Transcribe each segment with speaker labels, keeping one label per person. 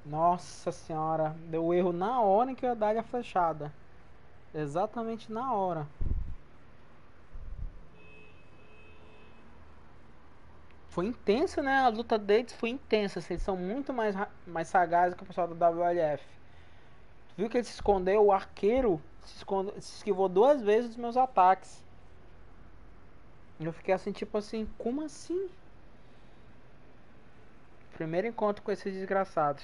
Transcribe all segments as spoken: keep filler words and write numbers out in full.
Speaker 1: Nossa senhora, deu erro na hora que eu ia dar a flechada. Exatamente na hora. Foi intensa, né? A luta deles foi intensa. Eles são muito mais, mais sagazes que o pessoal do W L F. Tu viu que ele se escondeu? O arqueiro se, esconde, se esquivou duas vezes dos meus ataques. Eu fiquei assim, tipo assim, como assim? Primeiro encontro com esses desgraçados.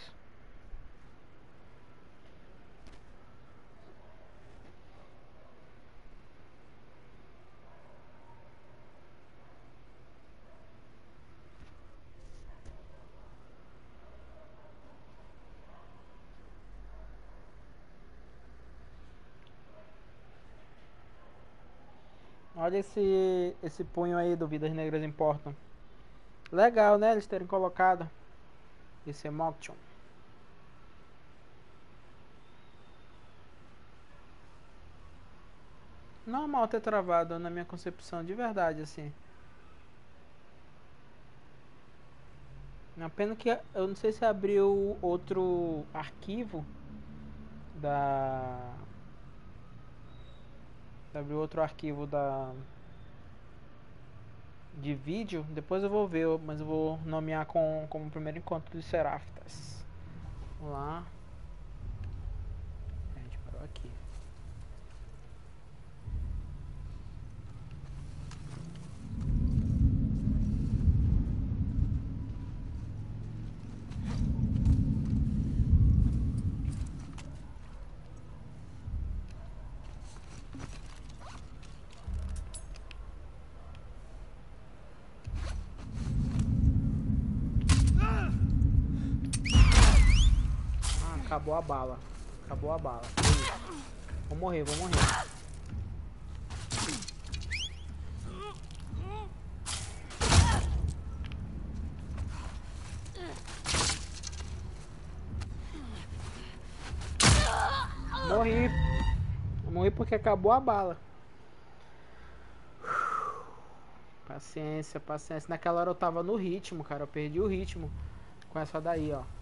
Speaker 1: Olha esse, esse punho aí do Vidas Negras Importam. Legal, né? Eles terem colocado esse Emoction. Normal ter travado na minha concepção, de verdade, assim. Uma pena que eu não sei se abriu outro arquivo da. Abriu outro arquivo da. De vídeo. Depois eu vou ver, mas eu vou nomear com, como primeiro encontro dos Seraftas. Vamos lá. A gente parou aqui. Ah, acabou a bala. Acabou a bala. Vou morrer, vou morrer. Morri. Morri porque acabou a bala. Paciência, paciência. Naquela hora eu tava no ritmo, cara. Eu perdi o ritmo com essa daí, ó.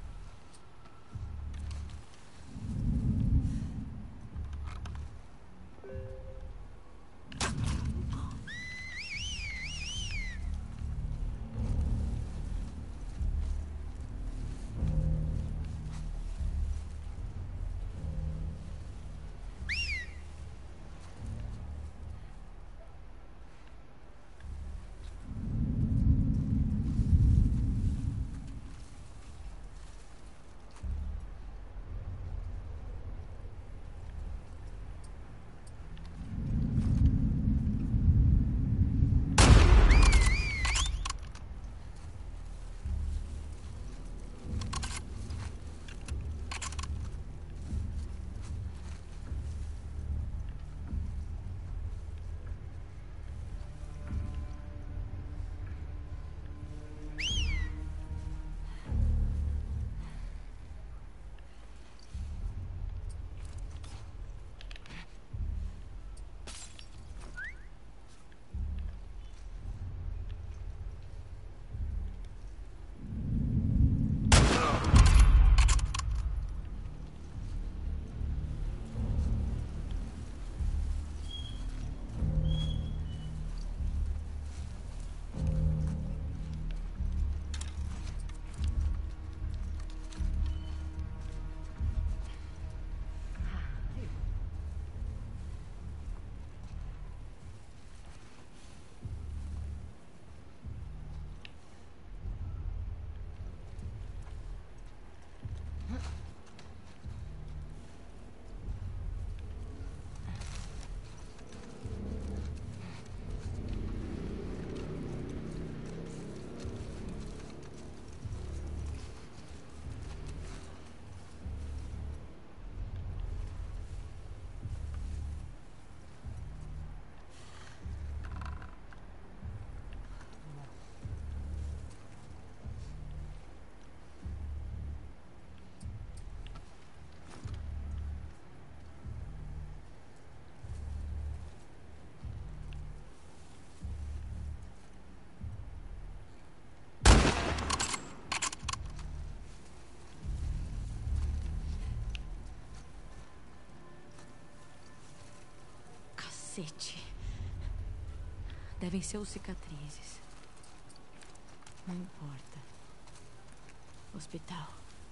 Speaker 2: Cacete. Devem ser os cicatrizes. Não importa. Hospital.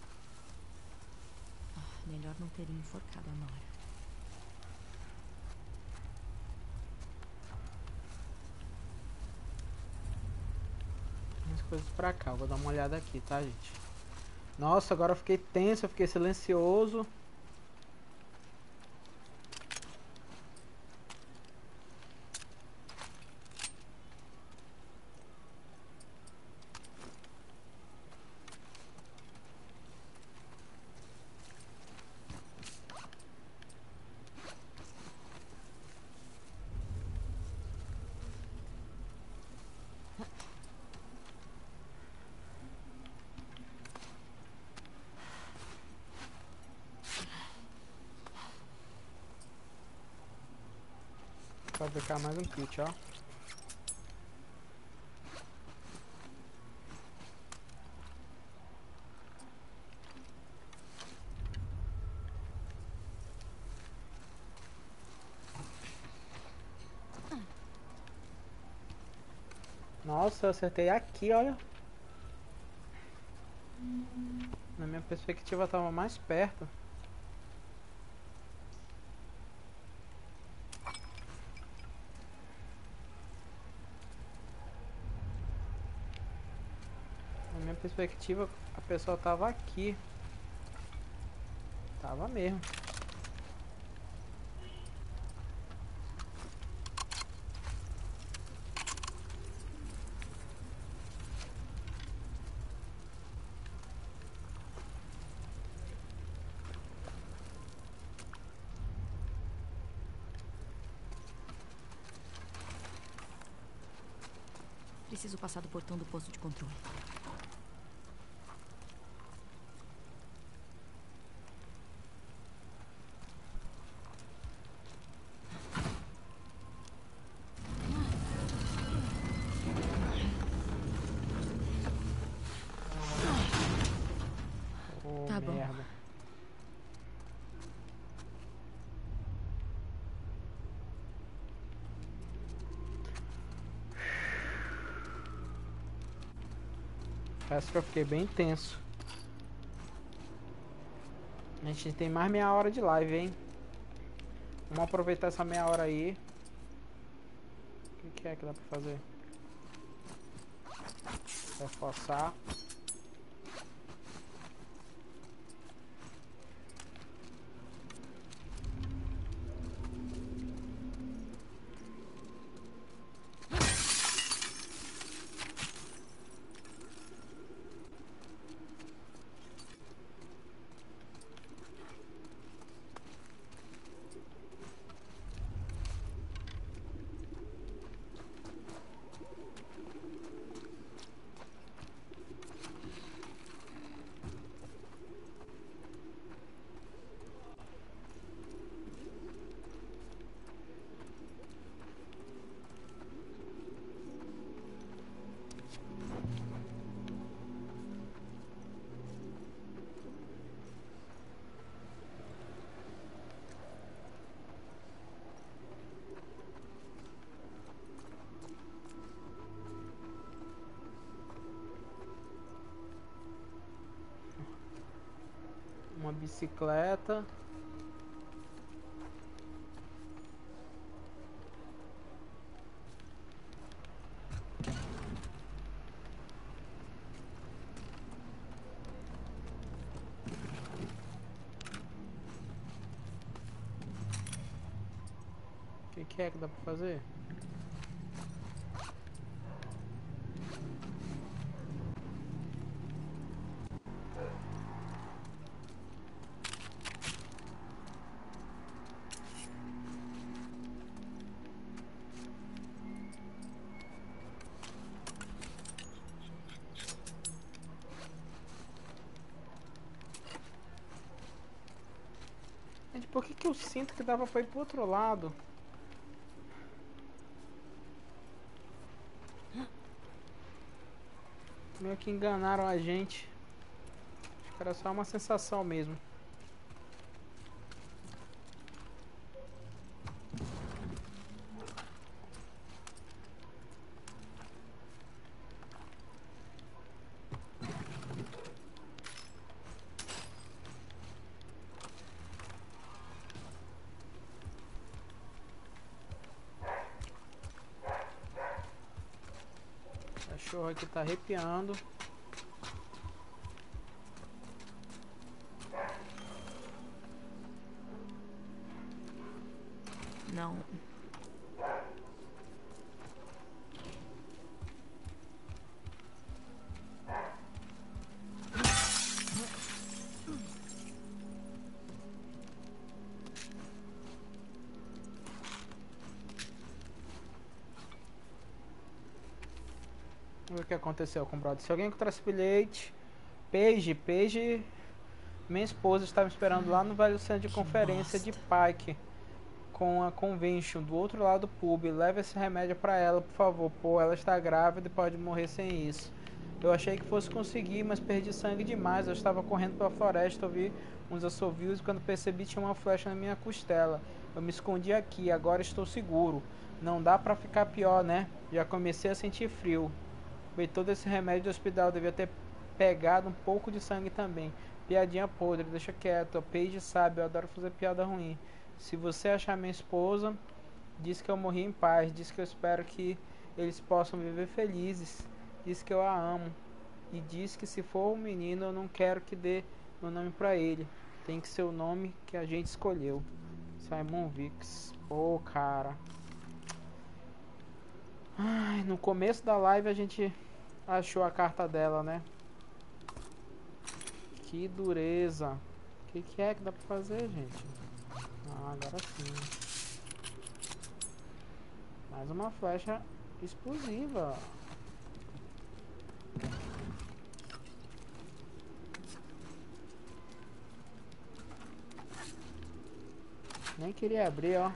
Speaker 2: Ah, melhor não ter enforcado a Nora.
Speaker 1: As coisas pra cá, eu vou dar uma olhada aqui, tá, gente? Nossa, agora eu fiquei tenso, eu fiquei silencioso. Fabricar mais um kit, ó. Nossa, eu acertei aqui, olha. Na minha perspectiva tava mais perto. Na minha perspectiva a pessoa tava aqui. Tava mesmo.
Speaker 2: Preciso passar do portão do posto de controle.
Speaker 1: Oh,
Speaker 2: Tá bom.
Speaker 1: merda. Parece que eu fiquei bem tenso. A gente tem mais meia hora de live, hein? Vamos aproveitar essa meia hora aí. O que, que é que dá pra fazer? Reforçar. Uma bicicleta. O que, que é que dá pra fazer? Gente, por que, que eu sinto que dava pra ir pro outro lado? Meio que enganaram a gente. Acho que era só uma sensação mesmo. cachorro aqui tá arrepiando.
Speaker 2: Não.
Speaker 1: O que aconteceu com o brother? Se alguém encontrar esse bilhete, Paige, Paige, minha esposa estava me esperando lá no velho centro de conferência de Pike, com a Convention, do outro lado do pub. Leve esse remédio para ela, por favor, pô, ela está grávida e pode morrer sem isso. Eu achei que fosse conseguir, mas perdi sangue demais. Eu estava correndo pela floresta, ouvi uns assovios e quando percebi tinha uma flecha na minha costela. Eu me escondi aqui, agora estou seguro. Não dá pra ficar pior, né? Já comecei a sentir frio. Bem, todo esse remédio do hospital devia ter pegado um pouco de sangue também. Piadinha podre, deixa quieto. A Paige sabe, eu adoro fazer piada ruim. Se você achar minha esposa, diz que eu morri em paz. Diz que eu espero que eles possam viver felizes. Diz que eu a amo. E diz que se for um menino, eu não quero que dê meu nome pra ele. Tem que ser o nome que a gente escolheu. Simon Vicks. Pô, oh, cara. Ai, no começo da live a gente achou a carta dela, né? Que dureza. O que, que é que dá pra fazer, gente? Ah, agora sim. Mais uma flecha explosiva. Nem queria abrir, ó.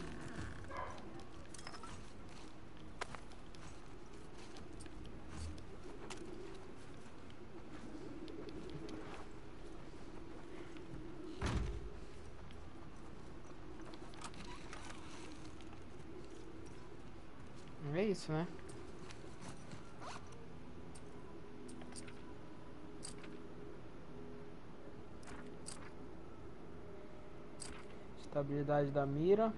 Speaker 1: É isso, né? Estabilidade da mira.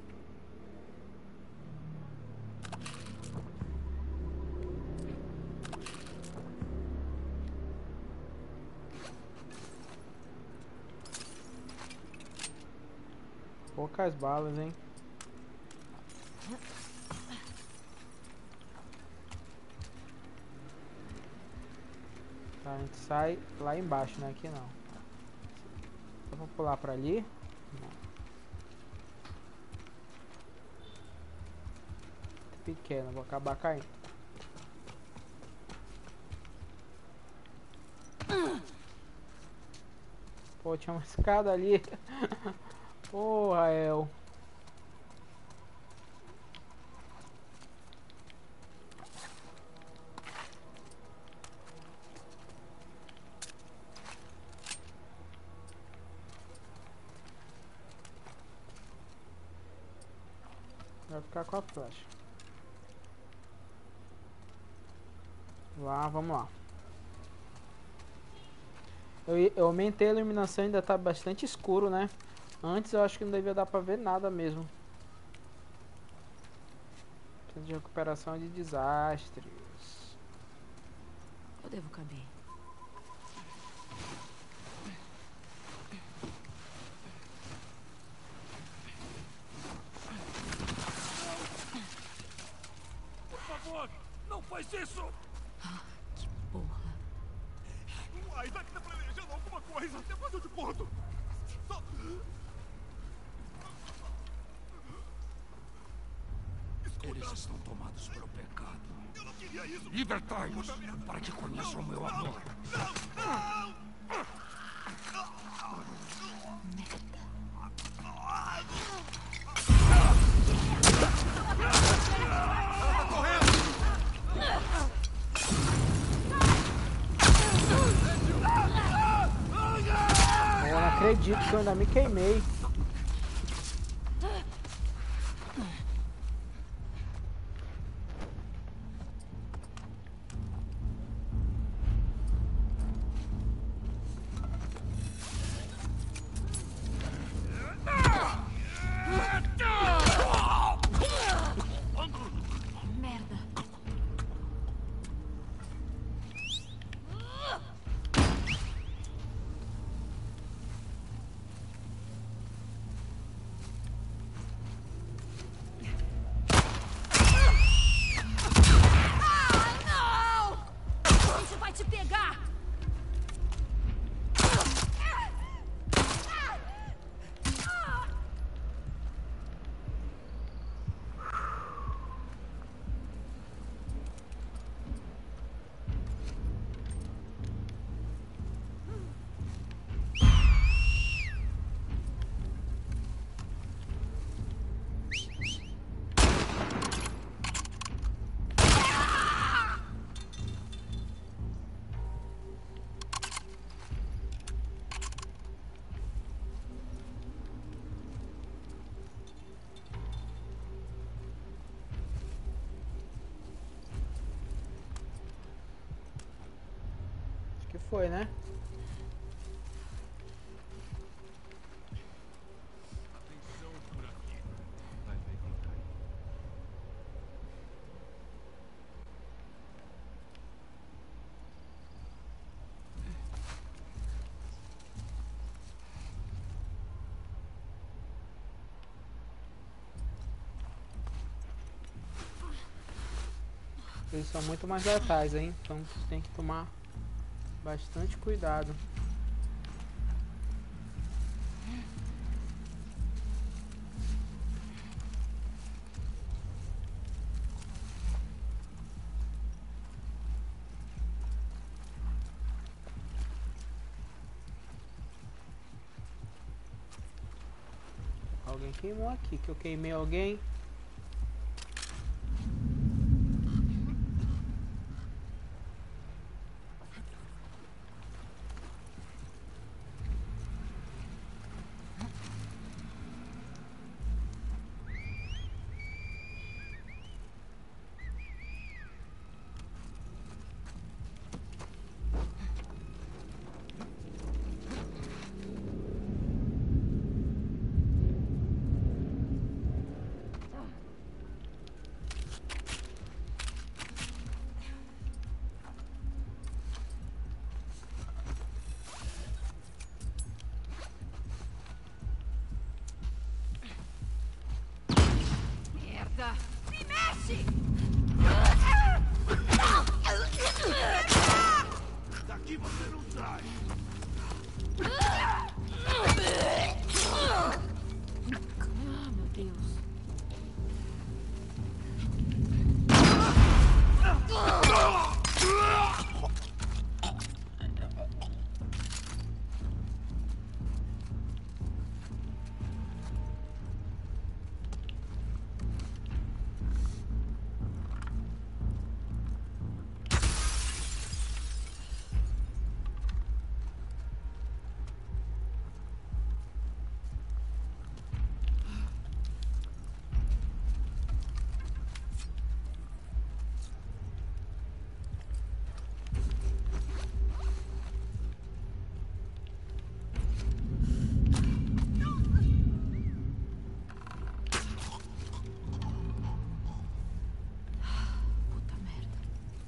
Speaker 1: Poucas balas, hein? Tá, a gente sai lá embaixo, né? Aqui não. Eu vou pular pra ali. Não. Pequeno, vou acabar caindo. Pô, tinha uma escada ali. Porra, El. Vai ficar com a flecha. Lá, vamos lá. Eu, eu aumentei a iluminação, ainda tá bastante escuro, né? Antes eu acho que não devia dar pra ver nada mesmo. Centro de recuperação de desastres.
Speaker 2: Eu devo caber.
Speaker 3: Por favor, não faz isso!
Speaker 2: Ah, que porra.
Speaker 3: O Isaac tá planejando alguma coisa. Depois eu te conto. Só...
Speaker 4: Eles estão tomados pelo pecado.
Speaker 3: Eu não queria isso.
Speaker 4: Libertai-os para que conheçam o meu amor.
Speaker 3: Não!
Speaker 1: Eu não acredito que eu ainda me queimei.
Speaker 2: Merda.
Speaker 1: foi, né?
Speaker 3: Atenção por aqui. Vai ver quem tá aí.
Speaker 1: Eles são muito mais letais, hein? Então você tem que tomar bastante cuidado. Alguém queimou aqui, que eu queimei alguém.
Speaker 2: Merda! Me mexe!
Speaker 3: Daqui você não sai.
Speaker 2: Ah, meu Deus. Puta merda.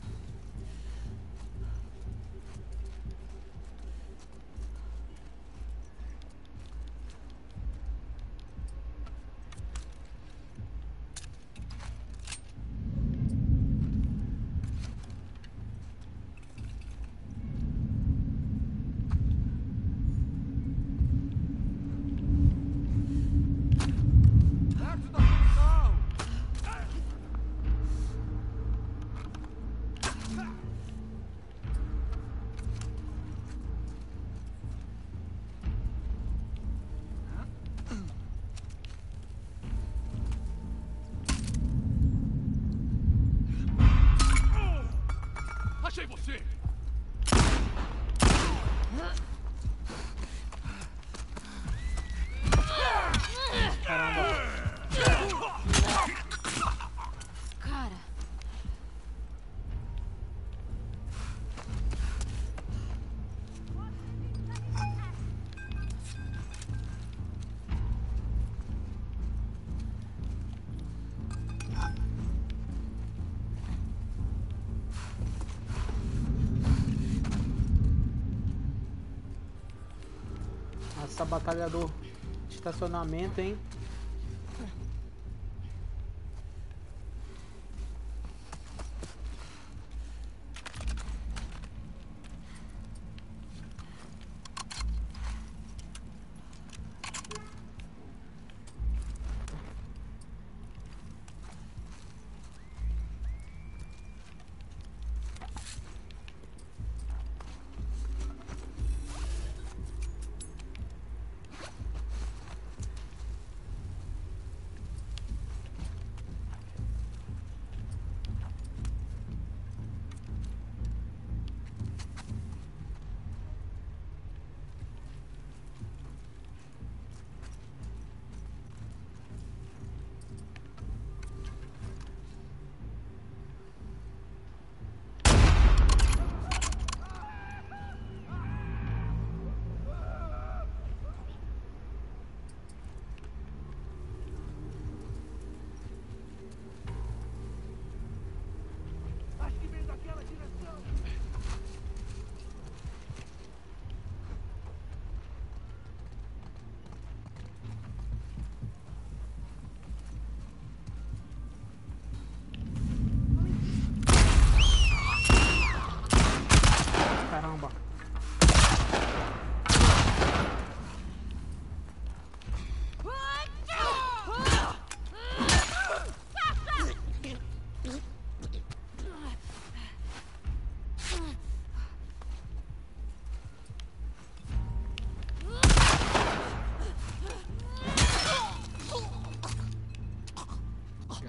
Speaker 3: Perto da função. Achei você.
Speaker 2: Cara.
Speaker 1: Essa batalhador de estacionamento, hein?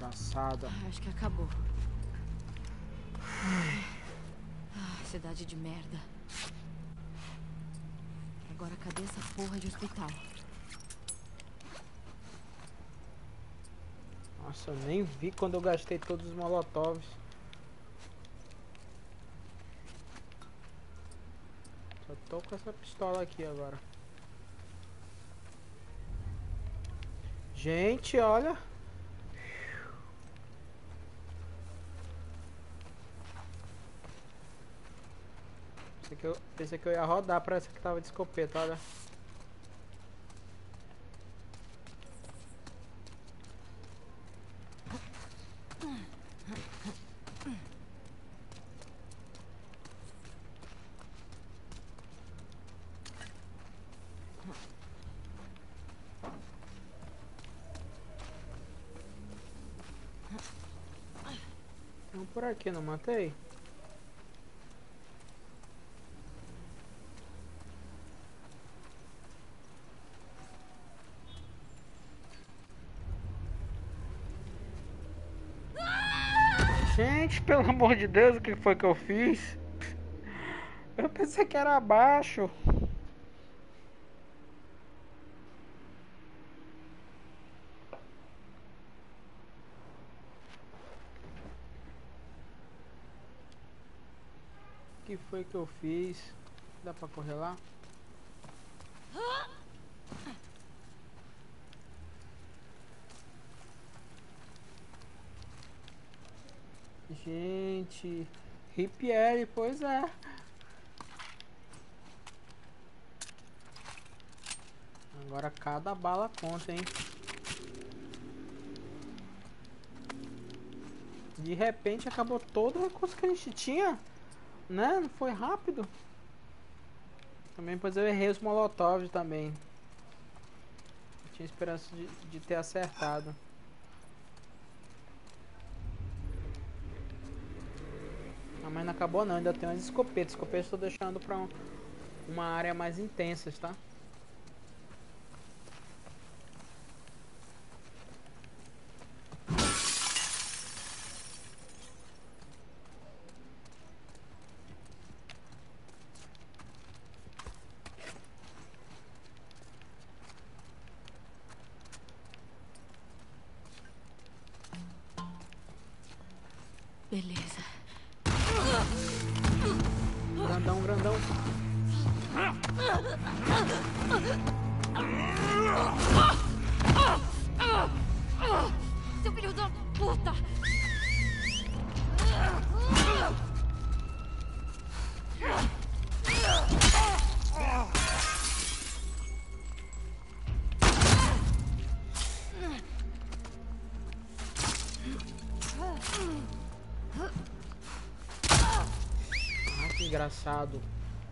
Speaker 1: Desgraçada.
Speaker 2: Ah, acho que acabou. Ah, cidade de merda. Agora cadê essa porra de hospital?
Speaker 1: Nossa, eu nem vi quando eu gastei todos os molotovs. Só tô com essa pistola aqui agora. Gente, olha. Pensei que eu, pensei que eu ia rodar pra essa que tava de escopeta, olha. Não, por aqui, não matei? Gente, pelo amor de Deus, o que foi que eu fiz? Eu pensei que era abaixo. O que foi que eu fiz? Dá pra correr lá? Gente, Ripieri, pois é. Agora cada bala conta, hein? De repente acabou todo o recurso que a gente tinha, né? Não foi rápido. Também, pois eu errei os molotovs também. Eu tinha esperança de, de ter acertado. Ah, mas não acabou não, ainda tem umas escopetas. Escopetas estou deixando pra um, uma área mais intensa, tá?
Speaker 2: Beleza.
Speaker 1: Grandão, grandão.
Speaker 2: Seu filho da puta!
Speaker 1: Ah, que engraçado.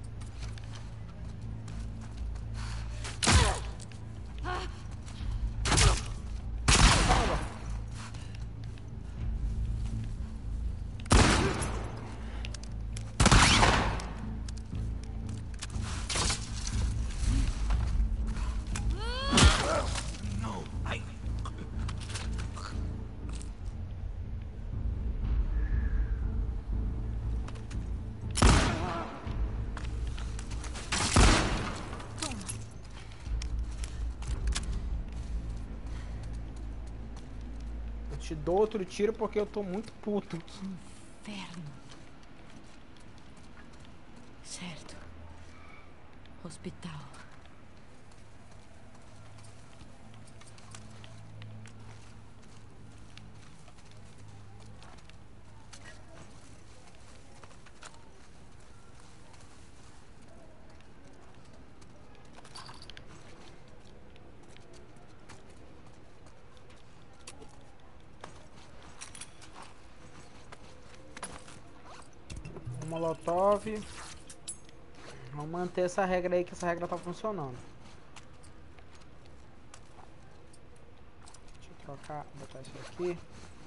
Speaker 1: Eu te dou outro tiro porque eu tô muito puto.
Speaker 2: Inferno. Certo. Hospital.
Speaker 1: Molotov. Vamos manter essa regra aí, que essa regra tá funcionando. Deixa eu trocar, botar isso aqui.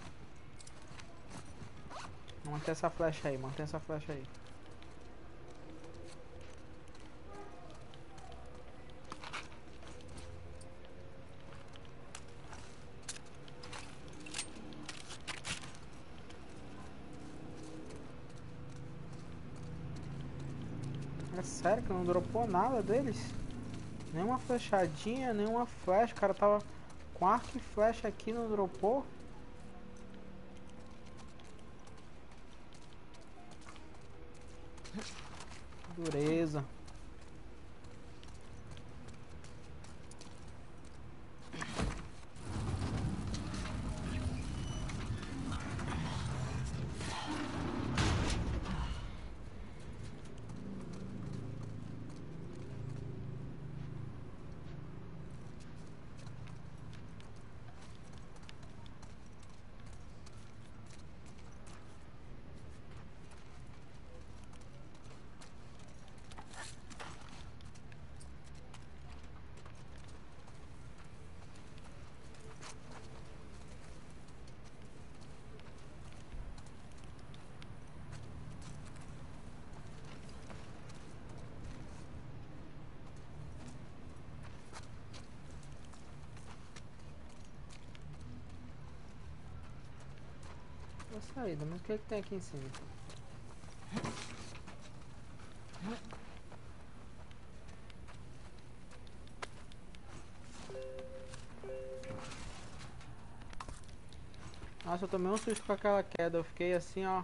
Speaker 1: Manter essa flecha aí, manter essa flecha aí. É sério que não dropou nada deles? Nenhuma flechadinha, nenhuma flecha. O cara tava com arco e flecha aqui, não dropou. Dureza. A saída, mas o que é que tem aqui em cima? Nossa, eu tomei um susto com aquela queda, eu fiquei assim, ó.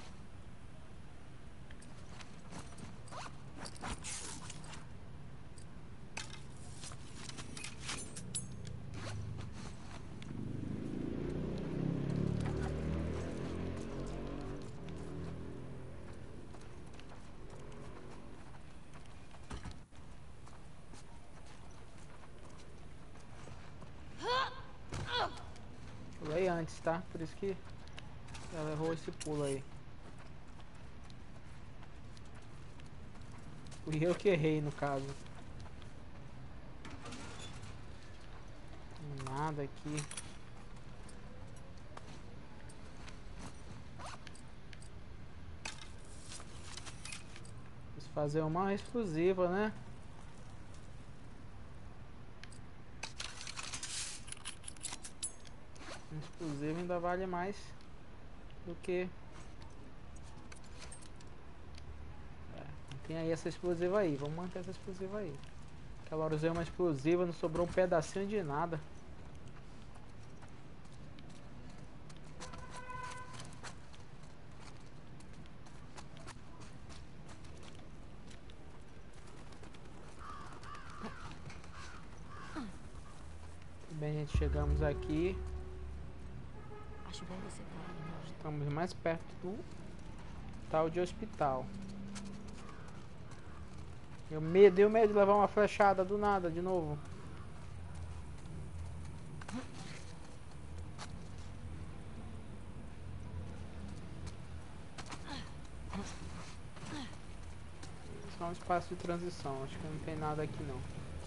Speaker 1: Pulei antes, tá? Por isso que ela errou esse pulo aí. Fui eu que errei no caso. Nada aqui. Preciso fazer uma explosiva, né? Um explosivo ainda vale mais do que... É, tem aí essa explosiva aí. Vamos manter essa explosiva aí. Aquela hora eu usei uma explosiva, não sobrou um pedacinho de nada. Bem, gente, chegamos aqui.
Speaker 2: Acho bom você estar aí, não.
Speaker 1: Estamos mais perto do tal de hospital. Eu me deu medo de levar uma flechada do nada de novo. Só um espaço de transição. Acho que não tem nada aqui não.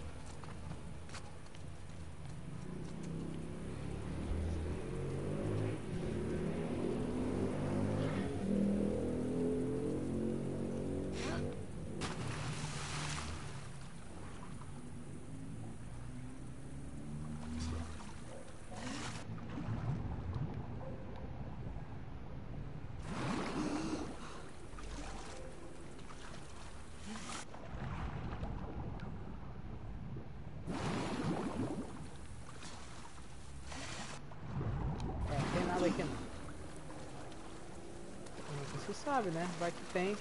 Speaker 1: Aqui não. Nunca se sabe, né? Vai que tem.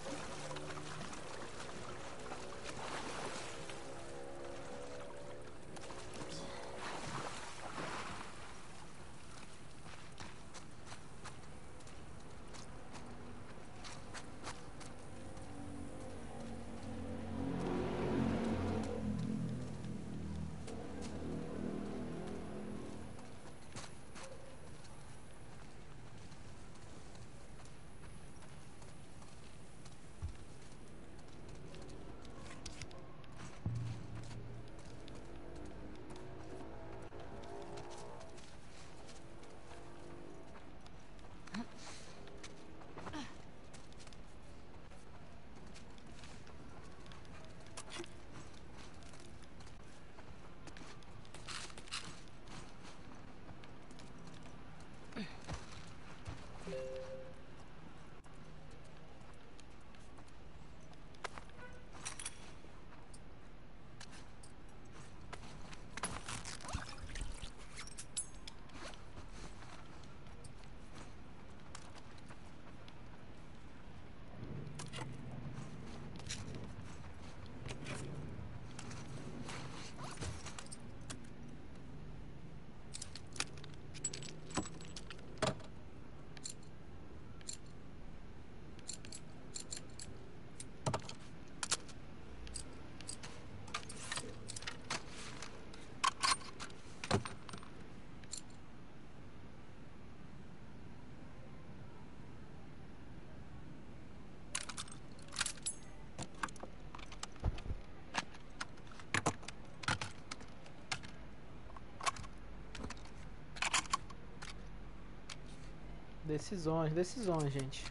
Speaker 1: Decisões, decisões, gente.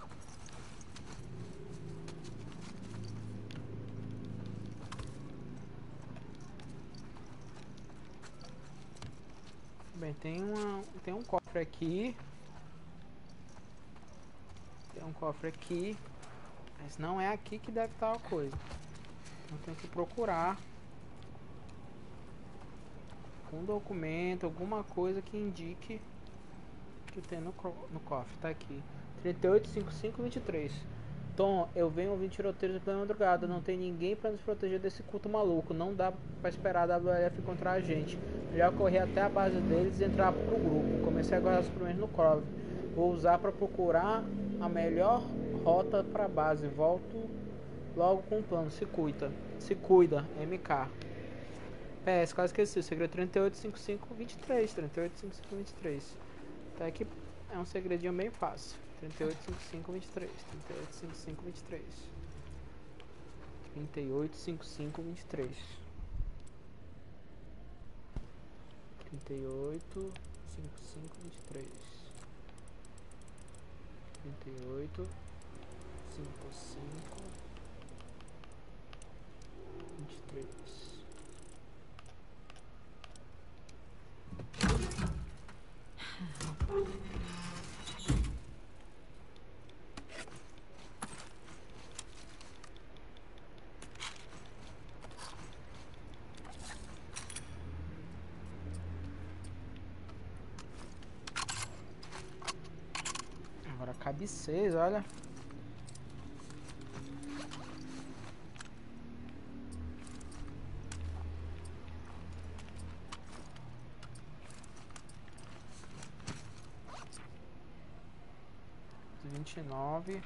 Speaker 1: Bem, tem uma, tem um cofre aqui. Tem um cofre aqui. Mas não é aqui que deve estar a coisa. Então tem que procurar um documento, alguma coisa que indique que tem no, no cofre. Tá aqui. trinta e oito, cinquenta e cinco, vinte e três. Tom, eu venho ouvindo tiroteios pela madrugada. Não tem ninguém pra nos proteger desse culto maluco. Não dá pra esperar a W L F encontrar a gente. Já corri até a base deles e entrar pro grupo. Comecei a guardar os primeiros no cofre. Vou usar pra procurar a melhor rota pra base. Volto logo com o plano. Se cuida. Se cuida. M K. P S, quase esqueci. O segredo trinta e oito, cinquenta e cinco, vinte e três. trinta e oito, cinquenta e cinco, vinte e três. Tá aqui. É um segredinho bem fácil. trinta e oito, cinquenta e cinco, vinte e três. trinta e oito, cinquenta e cinco, vinte e três. trinta e oito, cinquenta e cinco, vinte e três. trinta e oito, cinquenta e cinco, vinte e três. trinta e oito, cinquenta e cinco, vinte e três. Agora cabe seis, olha. Vinte e nove.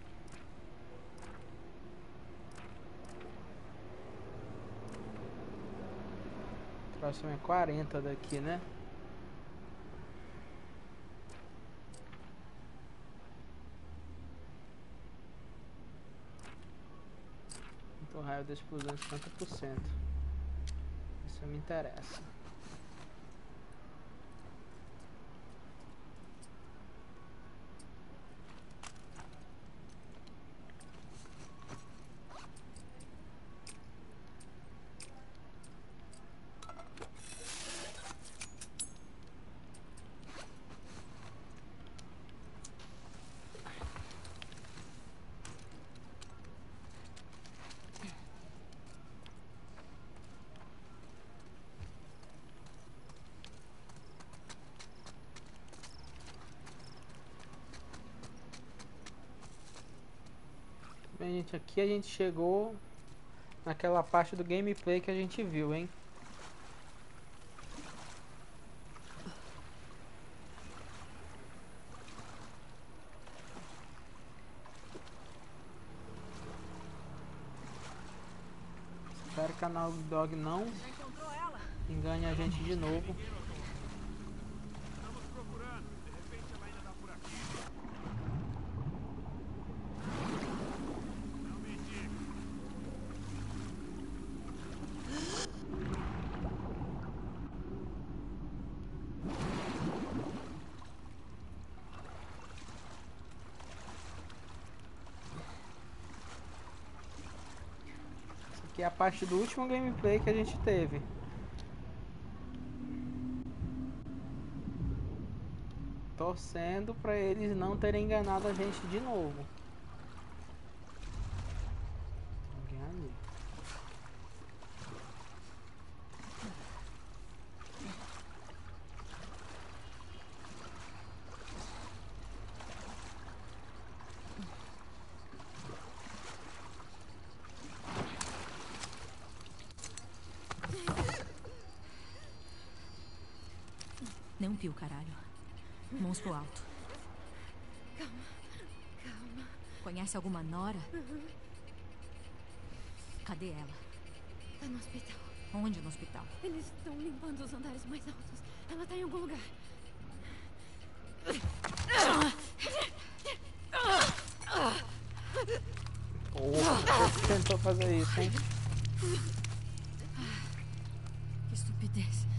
Speaker 1: Próximo é quarenta daqui, né? Então o raio da explosão é cinquenta por cento. Isso me interessa. Bem, gente, aqui a gente chegou naquela parte do gameplay que a gente viu, hein? Espero que a Naughty Dog não engane a gente de novo.
Speaker 3: Estamos procurando. De repente ela ainda tá por aqui. Não me diga.
Speaker 1: Essa aqui é a parte do último gameplay que a gente teve. Torcendo pra eles não terem enganado a gente de novo. Alguém ali.
Speaker 2: Não pio, caralho. Mãos pro alto.
Speaker 5: Calma, calma.
Speaker 2: Conhece alguma Nora? Cadê ela?
Speaker 5: Tá no hospital.
Speaker 2: Onde no hospital?
Speaker 5: Eles estão limpando os andares mais altos. Ela tá em algum lugar.
Speaker 1: Porra, você tentou fazer isso, hein?
Speaker 2: Que estupidez.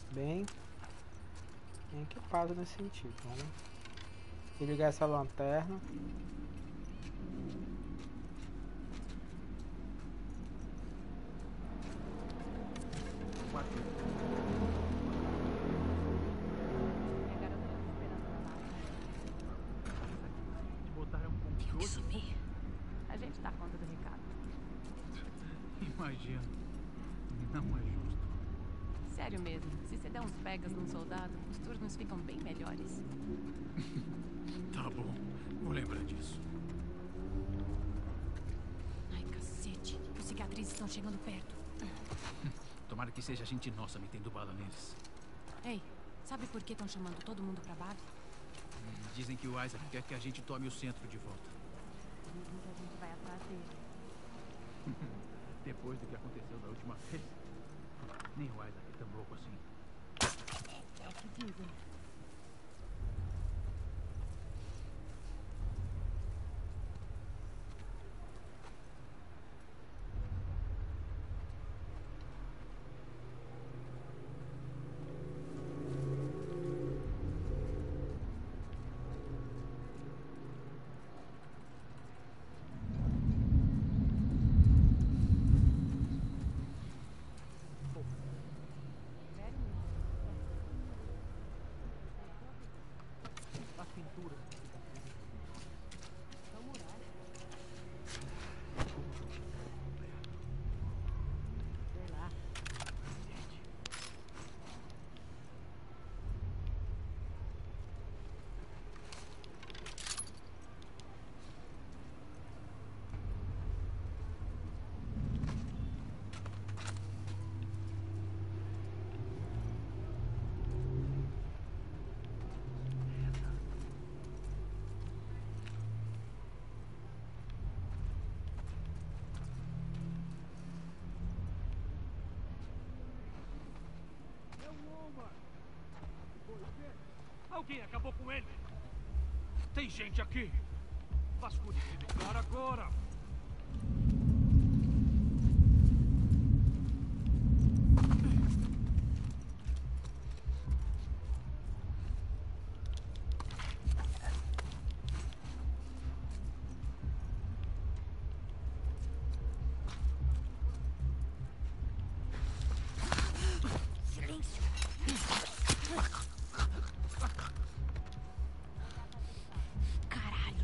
Speaker 1: bem, bem equipado nesse sentido. Vamos ligar essa lanterna.
Speaker 2: Tem que sumir. A gente dá conta do recado.
Speaker 4: Imagino. Não é justo.
Speaker 2: Sério mesmo, se você der uns pegas num soldado, os turnos ficam bem melhores.
Speaker 4: Tá bom. Vou lembrar disso.
Speaker 2: Ai, cacete. Os cicatrizes estão chegando perto.
Speaker 4: Tomara que seja gente nossa metendo bala neles.
Speaker 2: Ei, sabe por que estão chamando todo mundo pra base?
Speaker 4: Dizem que o Isaac quer que a gente tome o centro de volta.
Speaker 2: Dizem que a gente vai atrás dele.
Speaker 4: Depois do que aconteceu da última vez, nem o Isaac é tão louco assim.
Speaker 2: É o que dizem.
Speaker 4: A pintura.
Speaker 2: Sei lá.
Speaker 3: Alguém acabou com ele.
Speaker 4: Tem gente aqui.
Speaker 3: Vasculhe esse lugar agora.
Speaker 2: Caralho.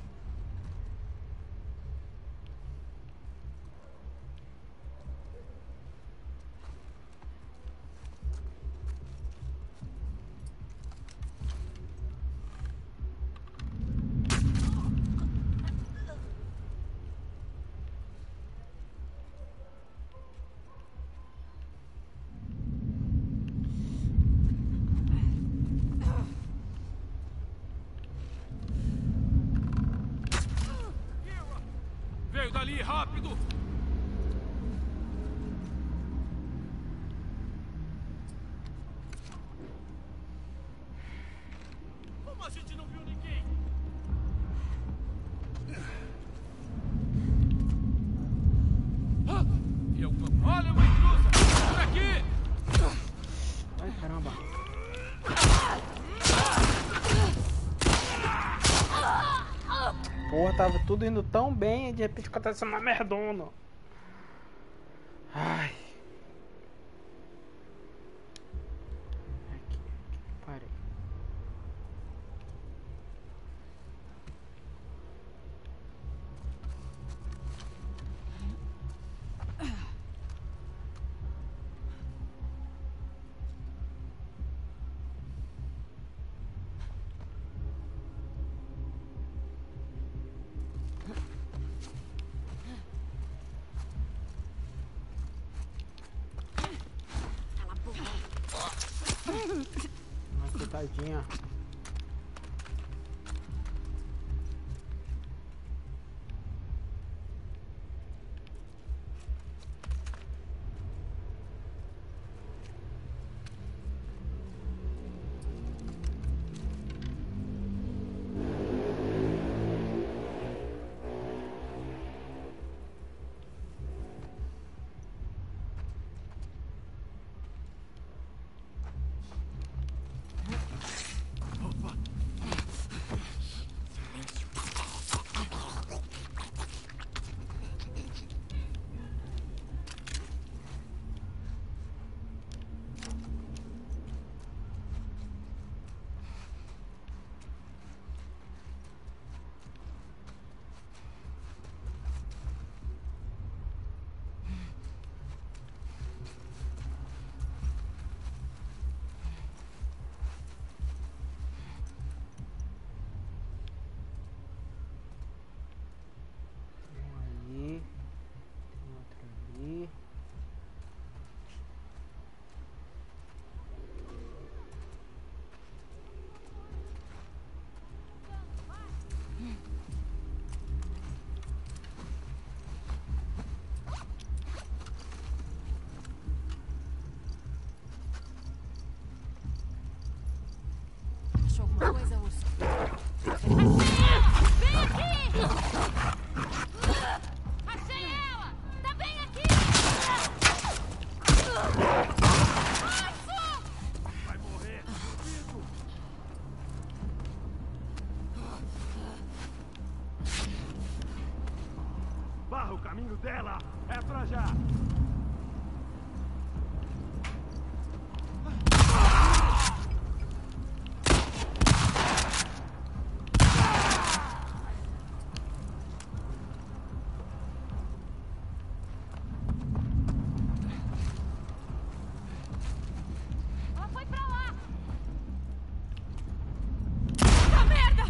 Speaker 4: Veio dali, rápido!
Speaker 3: Como a gente não viu ninguém?
Speaker 4: Ah! E alguma... Olha uma intrusa! Por aqui!
Speaker 1: Ai, caramba. Porra, tava tudo indo tão bem e de repente acontece uma merdona. Ai. Aqui, aqui, parei.
Speaker 2: Cala a boca.
Speaker 1: Nossa, tadinha.
Speaker 2: Coisa, urso.
Speaker 5: Achei ela! Tá bem aqui!
Speaker 3: Vai morrer. Duvido. Barra o caminho dela. É pra já.
Speaker 5: Ela foi pra lá! Puta merda!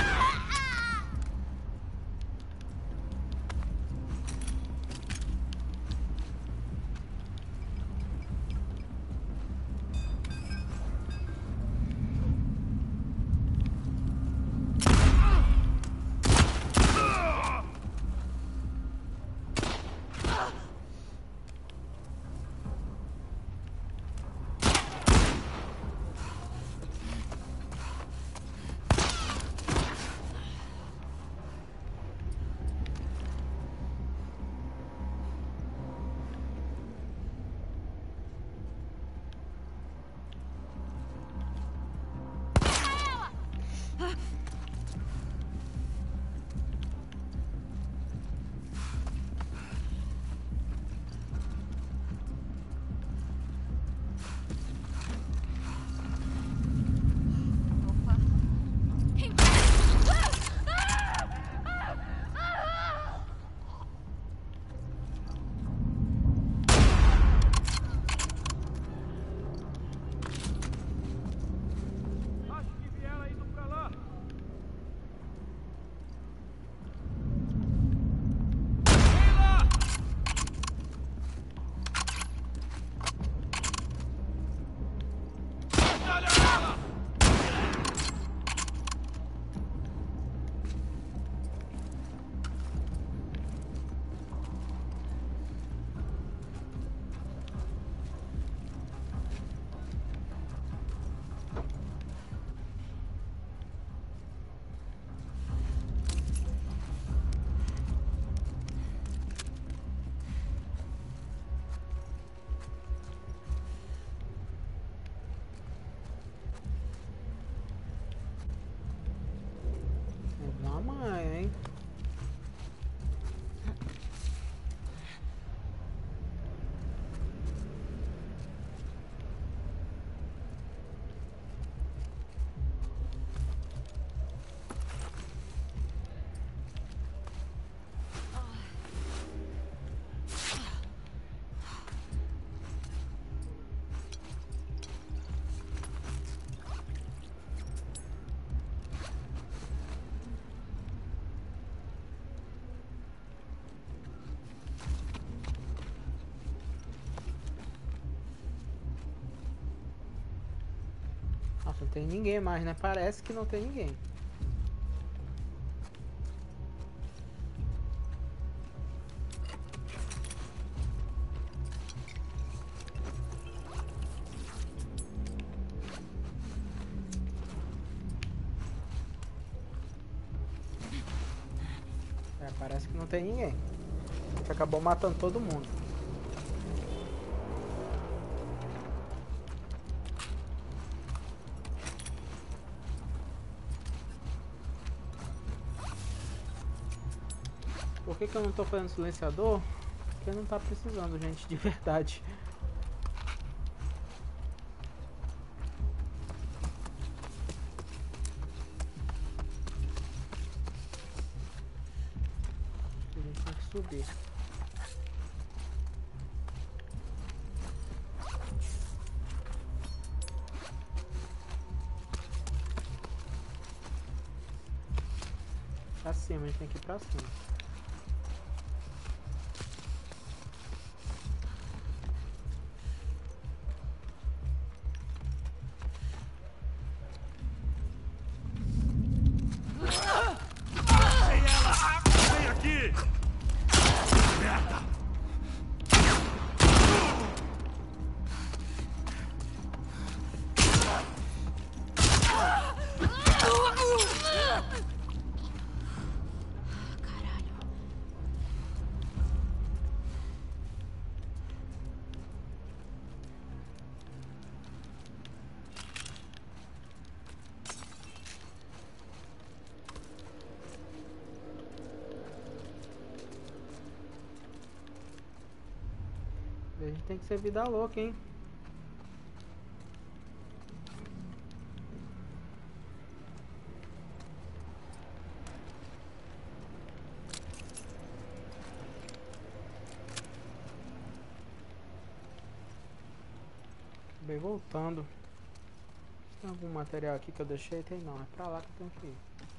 Speaker 3: Acho que vi ela indo pra lá.
Speaker 1: Da mãe, hein? Nossa, não tem ninguém mais, né? Parece que não tem ninguém. É, parece que não tem ninguém. A gente acabou matando todo mundo. Por que que eu não tô fazendo silenciador? Porque não tá precisando, gente, de verdade. A gente tem que subir. Pra cima, a gente tem que ir pra cima.
Speaker 3: Vem aqui! Merda!
Speaker 1: A gente tem que ser vida louca, hein? Acabei voltando. Tem algum material aqui que eu deixei? Tem não, é pra lá que eu tenho que ir.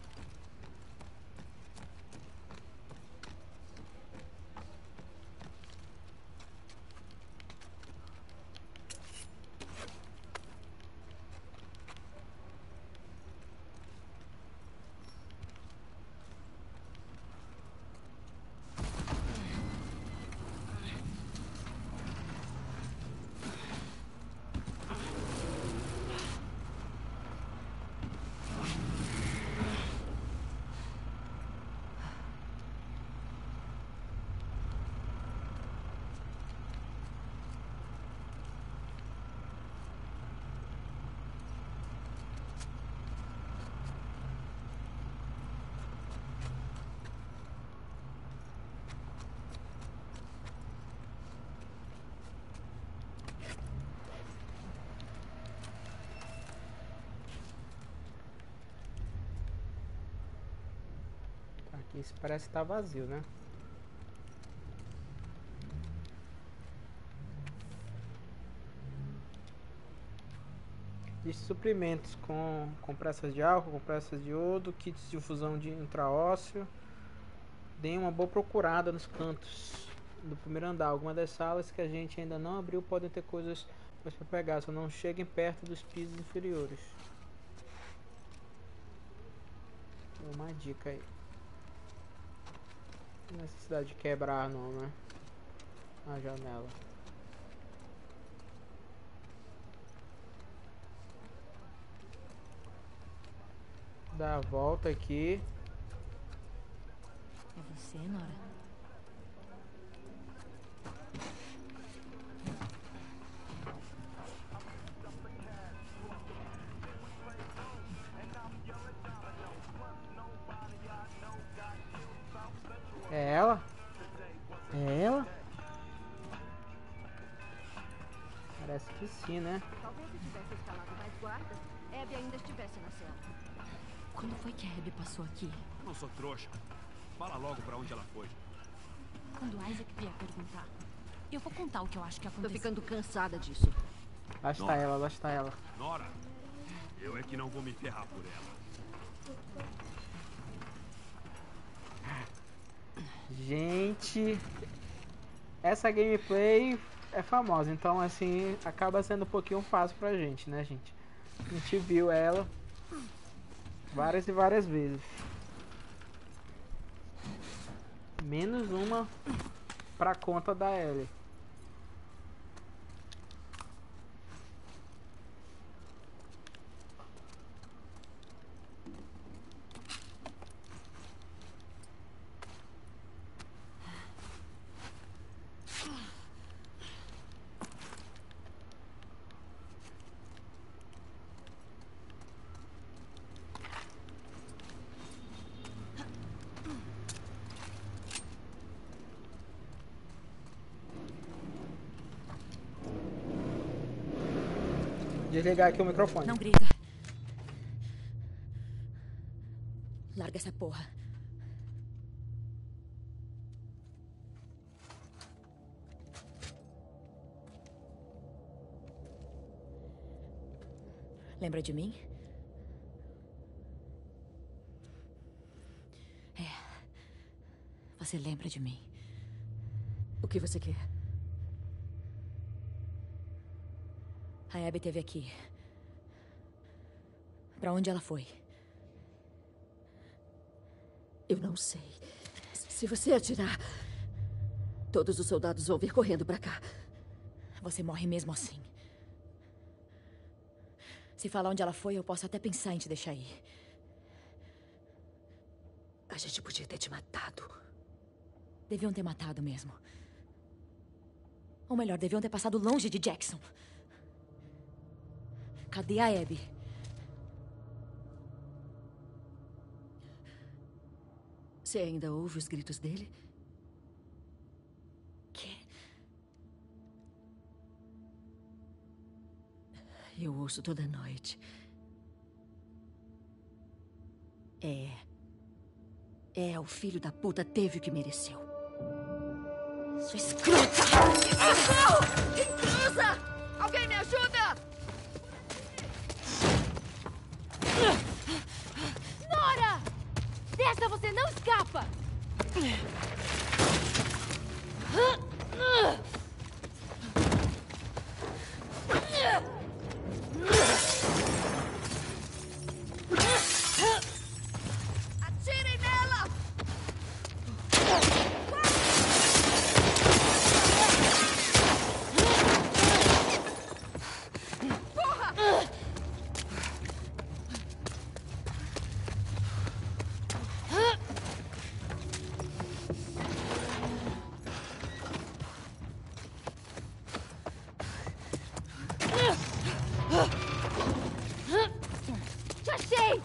Speaker 1: Aqui isso parece estar vazio, né? Existem suprimentos com compressas de álcool, compressas de iodo, kits de fusão de intraósseo. Deem uma boa procurada nos cantos do primeiro andar. Algumas das salas que a gente ainda não abriu podem ter coisas para pegar, só não cheguem perto dos pisos inferiores. Uma dica aí. Não tem necessidade de quebrar não, né? A janela. Dá a volta aqui.
Speaker 5: É você, Nora?
Speaker 1: É ela? É ela? Parece que sim, né?
Speaker 5: Talvez se tivesse escalado mais guardas, Abby ainda estivesse na cela. Quando foi que a Abby passou aqui?
Speaker 3: Não sou trouxa. Fala logo pra onde ela foi.
Speaker 2: Quando Isaac vier perguntar, eu vou contar o que eu acho que
Speaker 5: Tô
Speaker 2: aconteceu.
Speaker 5: ficando cansada disso.
Speaker 1: Lá está
Speaker 3: Nora.
Speaker 1: ela, lá está ela.
Speaker 3: Nora, eu é que não vou me ferrar por ela.
Speaker 1: Gente, essa gameplay é famosa, então assim, acaba sendo um pouquinho fácil pra gente, né, gente? A gente viu ela várias e várias vezes. Menos uma pra conta da Ellie. Desligar aqui o microfone.
Speaker 5: Não grita. Larga essa porra. Lembra de mim? É. Você lembra de mim. O que você quer? A Abby esteve aqui. Pra onde ela foi? Eu não sei. Se você atirar, todos os soldados vão vir correndo pra cá. Você morre mesmo assim. Se falar onde ela foi, eu posso até pensar em te deixar ir. A gente podia ter te matado. Deviam ter matado mesmo. Ou melhor, deviam ter passado longe de Jackson. Cadê a Abby? Você ainda ouve os gritos dele? Que? Eu ouço toda noite. É. É, o filho da puta teve o que mereceu. Sua escrota! Não! Intrusa! Alguém me ajuda!
Speaker 6: Nora! Dessa você não escapa!
Speaker 5: Atirem nela! Porra!
Speaker 6: Te achei!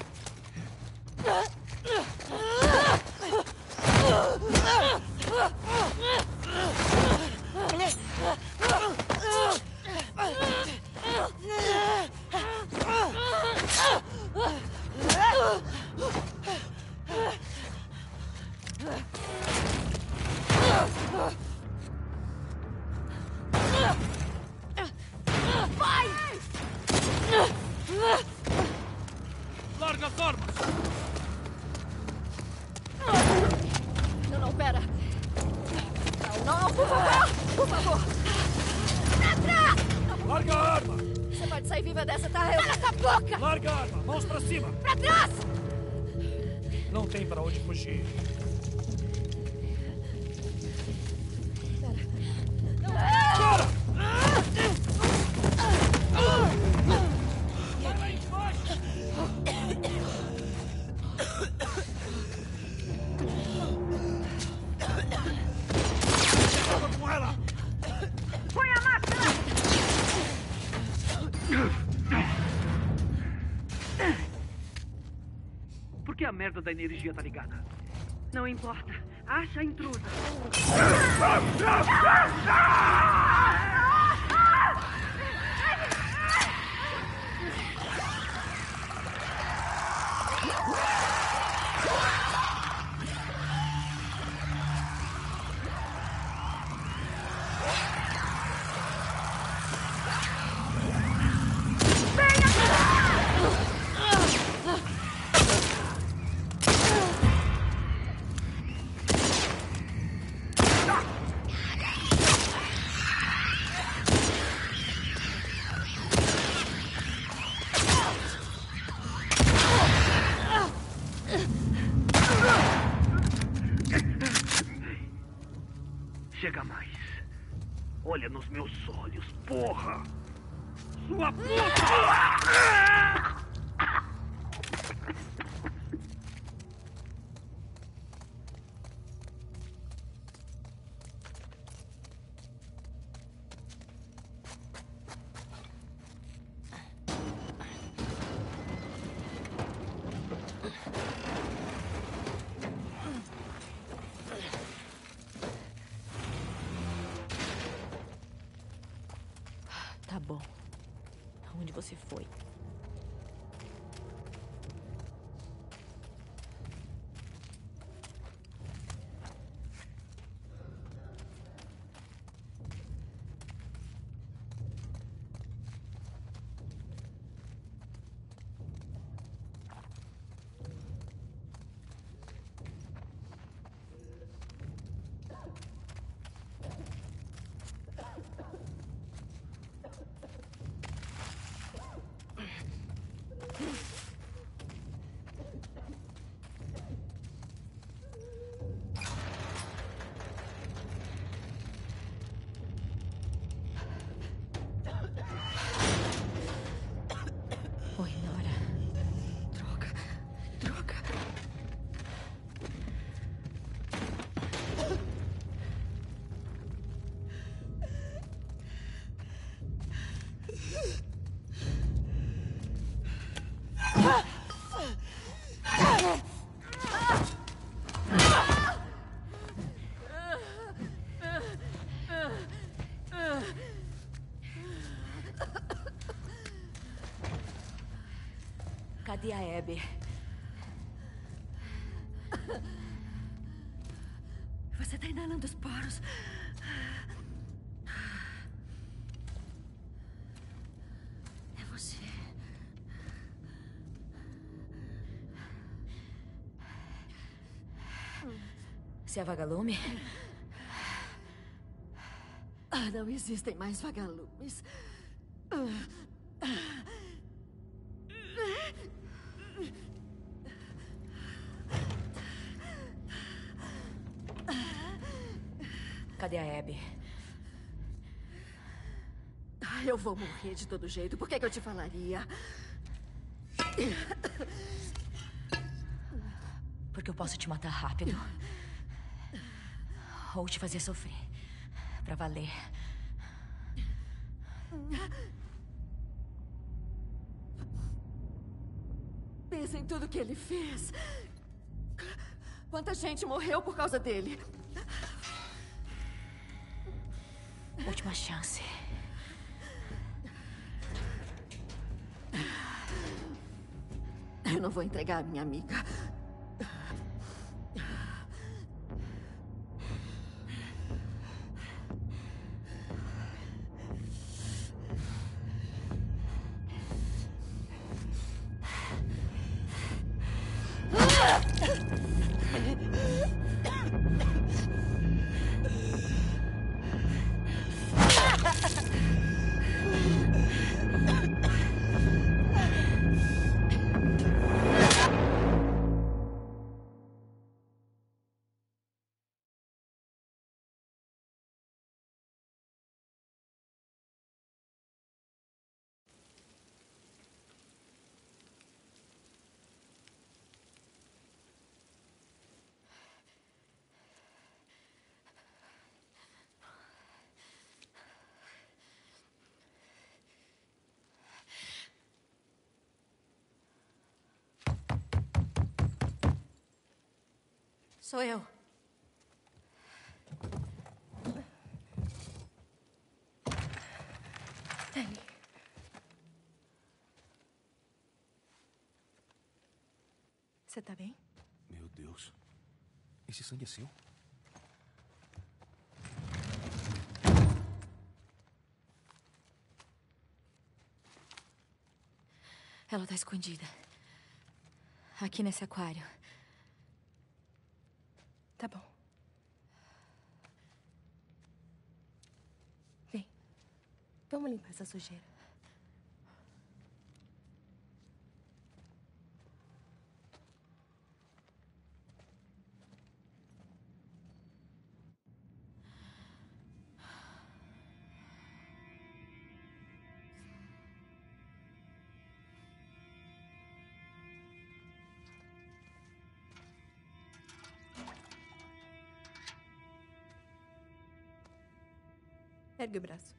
Speaker 4: Larga as armas!
Speaker 5: Não, não, pera. Não, não, não, por favor! Por favor! Petra!
Speaker 4: Larga a arma!
Speaker 5: Você pode sair viva dessa, tá? Eu...
Speaker 6: Cala essa boca!
Speaker 4: Larga a arma! Mãos pra cima!
Speaker 6: Pra trás!
Speaker 4: Não tem pra onde fugir.
Speaker 3: Com ela!
Speaker 6: Põe a máquina!
Speaker 7: Por que a merda da energia tá ligada? Não importa. Acha a intrusa. Chega mais. Olha nos meus olhos, porra! Sua puta!
Speaker 5: Tá bom. Aonde você foi? Cadê a Abby? Você tá inalando os poros. É você. Você é vagalume? Ah, não existem mais vagalumes. Cadê a Abby?
Speaker 8: Ah, eu vou morrer de todo jeito. Por que que eu te falaria?
Speaker 5: Porque eu posso te matar rápido. Ou te fazer sofrer. Pra valer.
Speaker 8: Pensa em tudo que ele fez. Quanta gente morreu por causa dele.
Speaker 5: Última chance.
Speaker 8: Eu não vou entregar a minha amiga.
Speaker 5: Sou eu.
Speaker 6: Danny. Você tá bem?
Speaker 3: Meu Deus. Esse sangue é seu?
Speaker 6: Ela tá escondida. Aqui nesse aquário. Tá bom. Vem. Vamos limpar essa sujeira. Ergue o braço.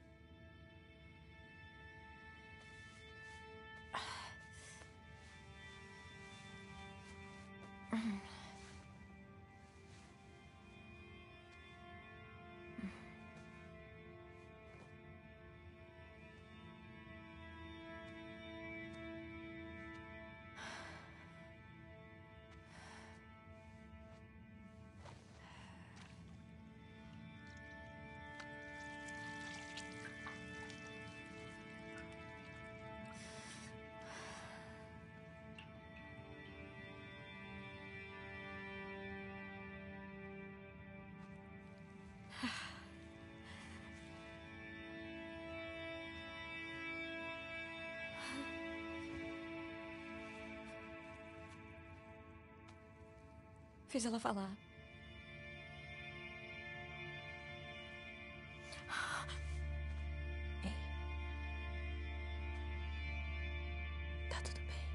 Speaker 6: Fiz ela falar. Ei. Tá tudo bem.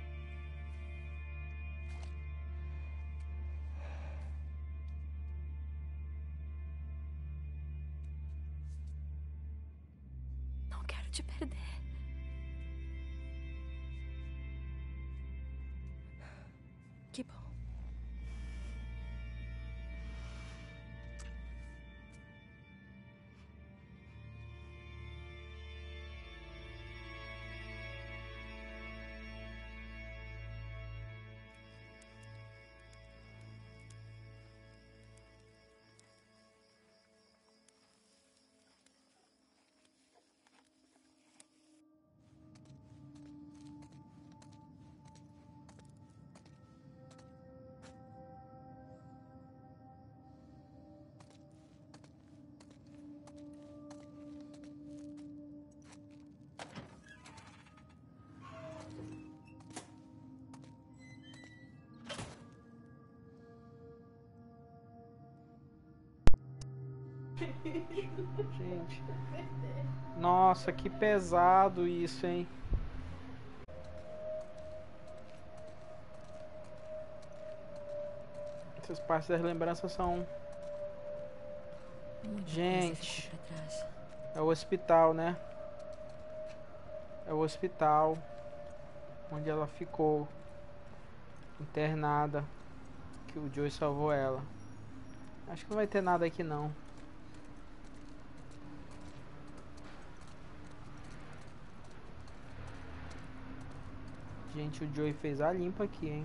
Speaker 6: Não quero te perder. Que bom.
Speaker 1: Gente. Nossa, que pesado isso, hein? Essas partes das lembranças são... Gente, é o hospital, né? É o hospital onde ela ficou internada, que o Joey salvou ela. Acho que não vai ter nada aqui não. Gente, o Joey fez a limpa aqui, hein?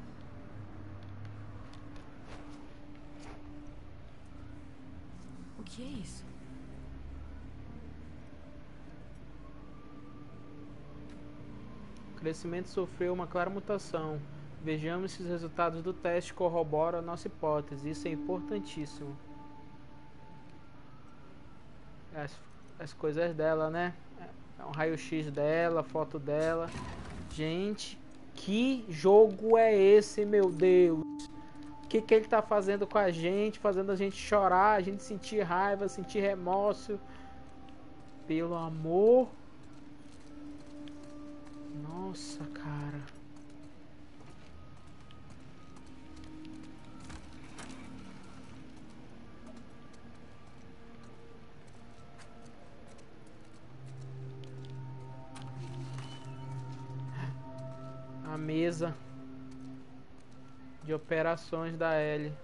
Speaker 5: O que é isso?
Speaker 1: O crescimento sofreu uma clara mutação. Vejamos se os resultados do teste corroboram a nossa hipótese. Isso é importantíssimo. As, as coisas dela, né? É um raio-x dela, foto dela. Gente, que jogo é esse, meu Deus? O que, que ele tá fazendo com a gente? Fazendo a gente chorar, a gente sentir raiva, sentir remorso. Pelo amor. Nossa, cara. A mesa de operações da Ellie.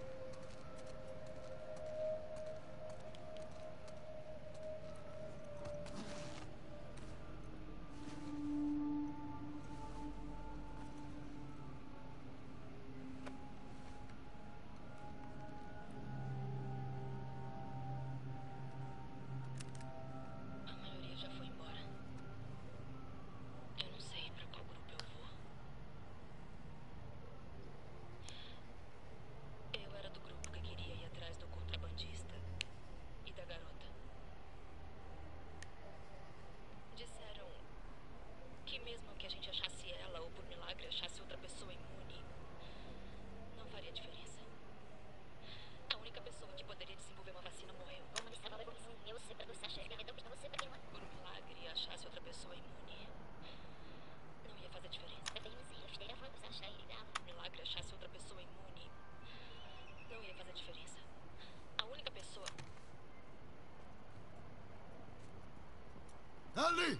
Speaker 3: Ali!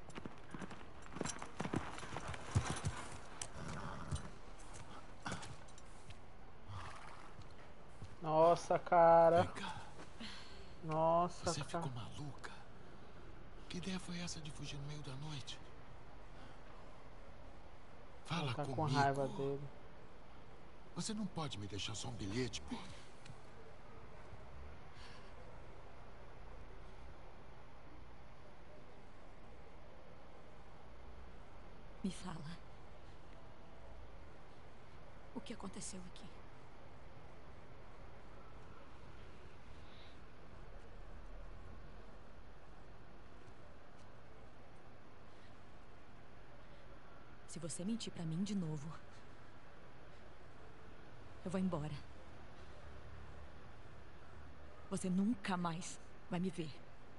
Speaker 1: Nossa, cara.
Speaker 3: Vem cá.
Speaker 1: Nossa,
Speaker 3: Você
Speaker 1: cara.
Speaker 3: ficou maluca? Que ideia foi essa de fugir no meio da noite? Fala
Speaker 1: Ela tá
Speaker 3: comigo.
Speaker 1: com raiva dele.
Speaker 3: Você não pode me deixar só um bilhete, pô.
Speaker 5: Me fala. O que aconteceu aqui? Se você mentir pra mim de novo, eu vou embora. Você nunca mais vai me ver.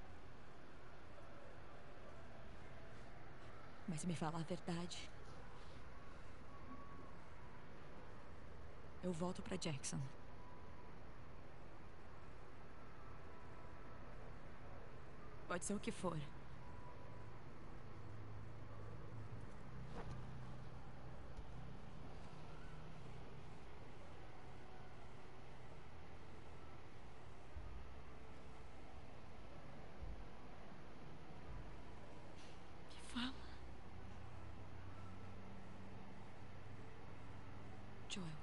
Speaker 5: Mas se me falar a verdade, eu volto pra Jackson. Pode ser o que for. Joel.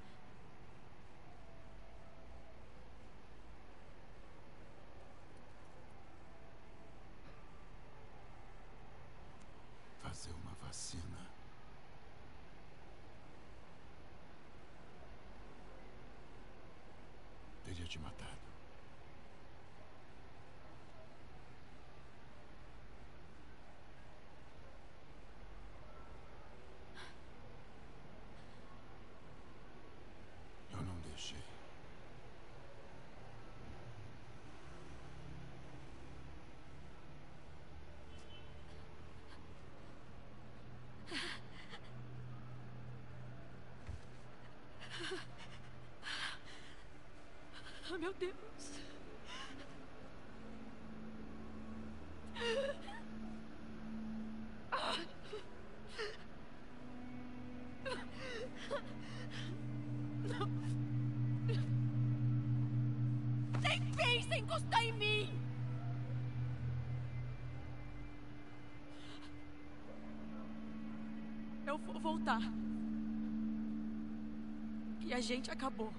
Speaker 3: Fazer uma vacina. Teria te matado. Eu não deixei.
Speaker 5: Meu Deus. Não. Nem pensa em encostar em mim! Eu vou voltar. E a gente acabou.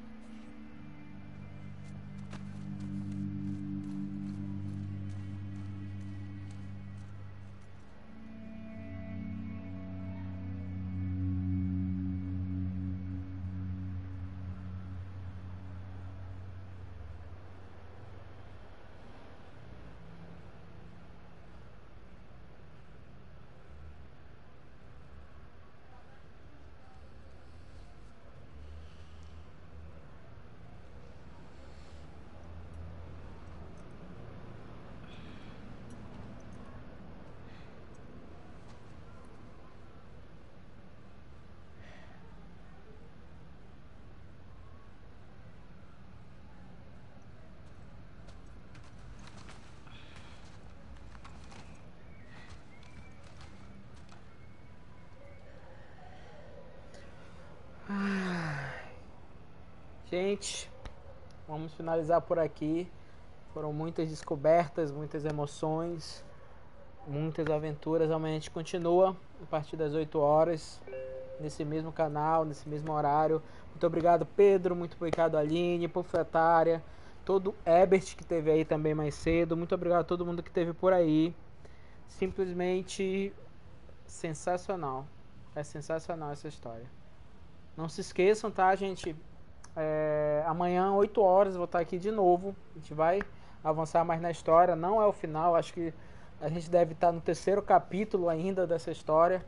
Speaker 1: Gente, vamos finalizar por aqui. Foram muitas descobertas, muitas emoções, muitas aventuras. Amanhã a gente continua a partir das oito horas, nesse mesmo canal, nesse mesmo horário. Muito obrigado, Pedro. Muito obrigado, Aline, Panfletária, todo Ebert que teve aí também mais cedo. Muito obrigado a todo mundo que teve por aí. Simplesmente sensacional. É sensacional essa história. Não se esqueçam, tá, gente? É, amanhã, oito horas, vou estar aqui de novo. A gente vai avançar mais na história. Não é o final, acho que a gente deve estar no terceiro capítulo ainda dessa história.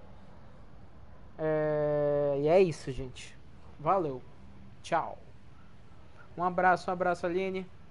Speaker 1: É, e é isso, gente. Valeu. Tchau. Um abraço, um abraço, Aline.